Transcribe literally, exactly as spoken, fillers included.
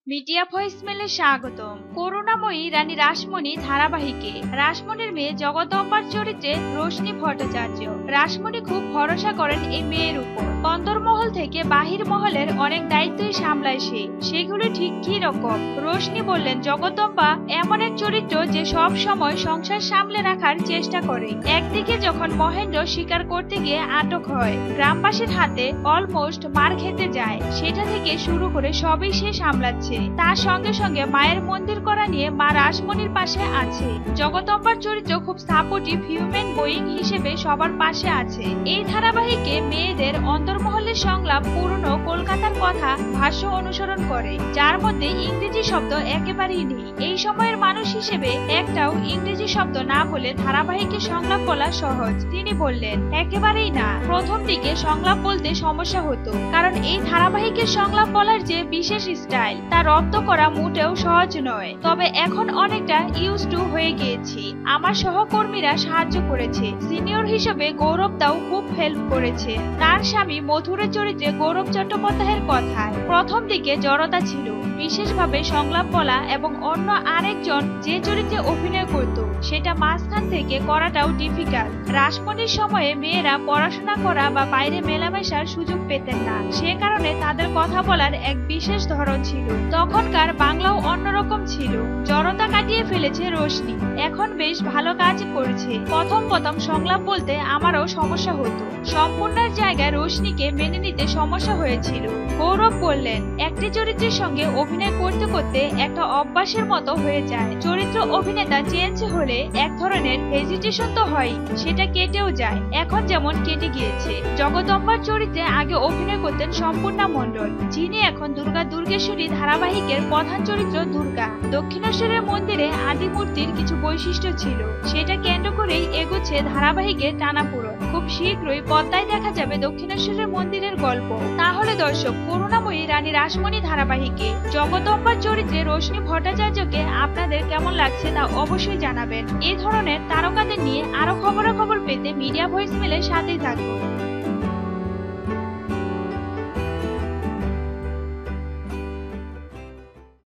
Media ভয়েসমেলে স্বাগতম। করুণাময়ী রানী রাসমণি ধারাবাহিকে রাসমণির মেয়ে জগদম্বার চরিত্রে রোশনি ভট্টাচার্য। রাসমণি খুব ভরসা করেন এই মেয়ের উপর। অন্তর্মহল থেকে বাহির মহলের অনেক দায়িত্বই সামলায় সে। সেগুলো ঠিক কি রকম? রোশনি বললেন, জগদম্বা এমন এক চরিত্র যে সব সময় সংসার সামলে রাখার চেষ্টা করে। একদিকে যখন মহেন্দ্র শিকার করতে গিয়ে আটক হয়, গ্রামবাসীর হাতে অলমোস্ট মার খেতে যায়, সেটা থেকে শুরু করে সবই সে সামলাচ্ছে। তার সঙ্গে সঙ্গে মায়ের মন্দির করা নিয়ে মা রাসমণির পাশে আছে। জগদম্বার চরিত্র খুব সাপোর্টিভ হিউম্যান বিইং হিসেবে সবার পাশে আছে। এই ধারাবাহিকে মেয়েদের অন্তর্মহলের সংলাপ পুরনো কলকাতার কথা ভাষ্য অনুসরণ করে, যার মধ্যে ইংরেজি শব্দ একেবারেই নেই। এই সময়ের মানুষ হিসেবে একটাও ইংরেজি শব্দ না বলে ধারাবাহিকে সংলাপ বলা সহজ। তিনি বললেন, একেবারেই না। প্রথম দিকে সংলাপ বলতে সমস্যা হতো, কারণ এই ধারাবাহিকের সংলাপ বলার যে বিশেষ স্টাইল তা রপ্ত করা মোটেও সহজ নয়। তবে এখন অনেকটা ইউজ টু হয়ে গিয়েছি। আমার সহকর্মীরা সাহায্য করেছে। সিনিয়র হিসেবে গৌরব দাও খুব হেল্প করেছে। তার স্বামী মধুরের চরিত্রে গৌরব চট্টোপাধ্যায়ের কথায় প্রথম দিকে জড়তা ছিল, বিশেষভাবে সংলাপ বলা এবং অন্য আরেকজন যে চরিত্রে অভিনয় করত সেটা মাঝখান থেকে করাটাও ডিফিকাল্ট। রাসমণির সময়ে মেয়েরা পড়াশোনা করা বা বাইরে মেলামেশার সুযোগ পেতেন না, সে কারণে তাদের কথা বলার এক বিশেষ ধরন ছিল। তখনকার বাংলাও অন্যরকম ছিল। জড়তা কাটিয়ে ফেলেছে রোশনি, এখন বেশ ভালো কাজ করছে। প্রথম প্রথম সংলাপ বলতে আমারও সমস্যা হতো। সম্পূর্ণের জায়গায় রোশনিকে মেনে নিতে সমস্যা হয়েছিল। গৌরব বললেন, একটি চরিত্রের সঙ্গে অভিনয় করতে করতে একটা অভ্যাসের মতো হয়ে যায়। চরিত্র অভিনেতা চেঞ্জ হলে এক ধরনের হেজিটেশন তো হয়, সেটা কেটেও যায়। এখন যেমন কেটে গিয়েছে। জগদম্বার চরিত্রে আগে অভিনয় করতেন সম্পূর্ণা মণ্ডল, যিনি এখন দুর্গা দুর্গেশ্বরী ধারাবাহিকের প্রধান চরিত্র দুর্গা। দক্ষিণেশ্বরের মন্দিরে আদি মূর্তির কিছু বৈশিষ্ট্য ছিল, সেটা কেন্দ্র করেই এগোচ্ছে ধারাবাহিকের টানাপোড়েন। খুব শীঘ্রই পর্দায় দেখা যাবে দক্ষিণেশ্বরের মন্দিরের গল্প। তাহলে দর্শক, করুণাময়ী রানী রাসমণি ধারাবাহিকে জগদম্বার চরিত্রে রোশনি ভট্টাচার্যকে আপনাদের কেমন লাগছে তা অবশ্যই জানাবেন। এই ধরনের তারকাদের নিয়ে আরো খবরাখবর পেতে মিডিয়া ভয়েসমেলের সাথেই থাকুন।